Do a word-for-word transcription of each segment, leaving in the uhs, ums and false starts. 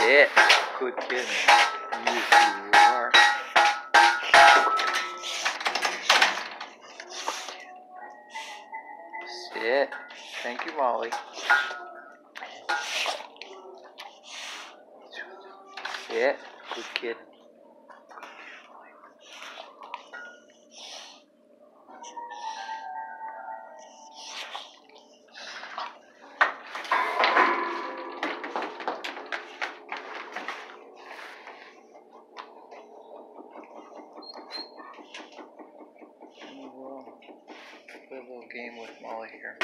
Sit. Good kid. Yes, you are. Sit. Thank you, Molly. Sit. Good kid. Play a little game with Molly here.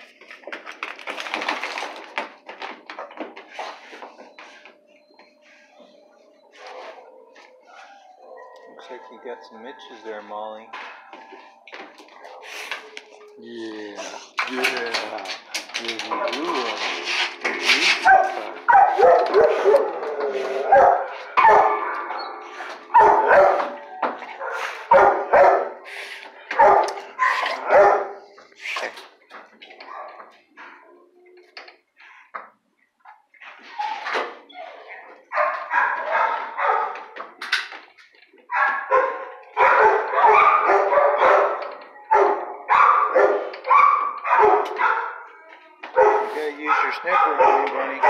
Looks like you got some itches there, Molly. Yeah, yeah. Yeah, you do. Use your sniffer, honey bunny.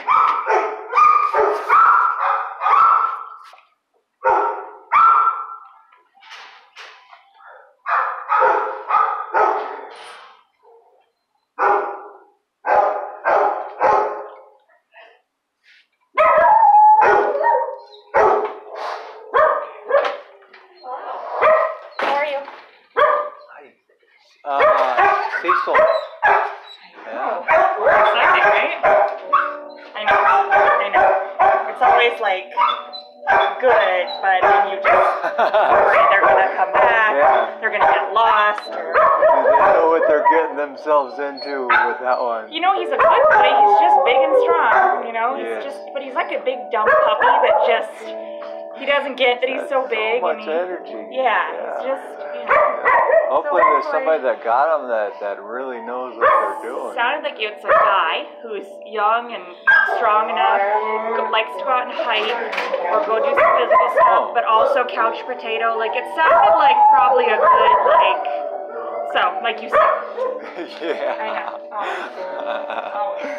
How are you? Hi. Uh, Cecil. Oh, exciting, right? I know, I know. It's always like good, but then you just worry they're gonna come back, Yeah. they're gonna get lost. Or... They know what they're getting themselves into with that one. You know, he's a good boy. He's just big and strong. You know, he's Yes. just, but he's like a big dumb puppy that just he doesn't get that he's so big. So much and he, energy. Yeah, Yeah. he's just you know. Hopefully So there's hopefully- somebody that got them that, that really knows what they're doing. Sounded like it's a guy who's young and strong enough, go, likes to go out and hike or go do some physical stuff, Oh. but also couch potato. Like it sounded like probably a good like. So, like you said. Yeah. I know. Always. Always.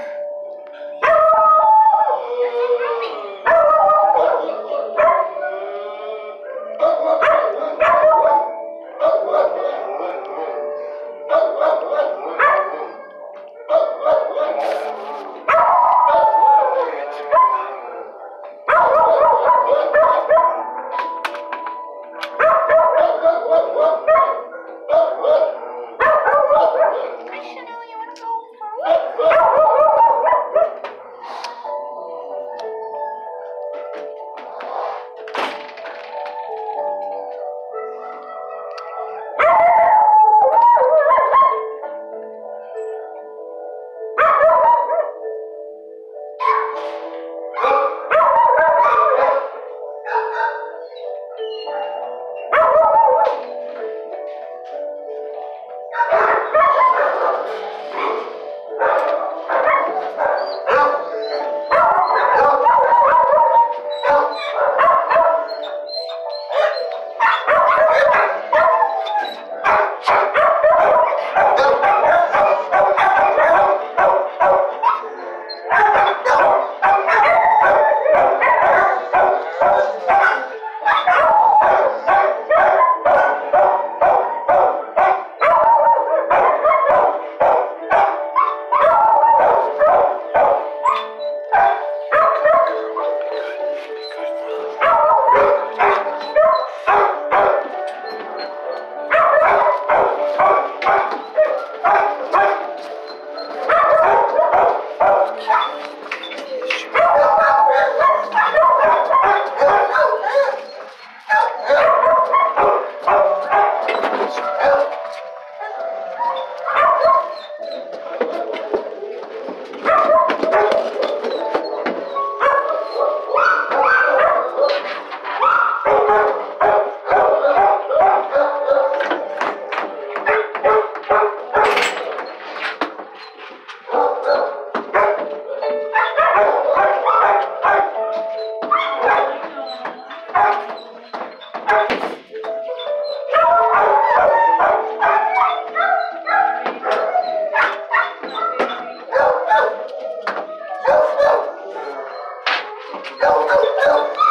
Go, go, go.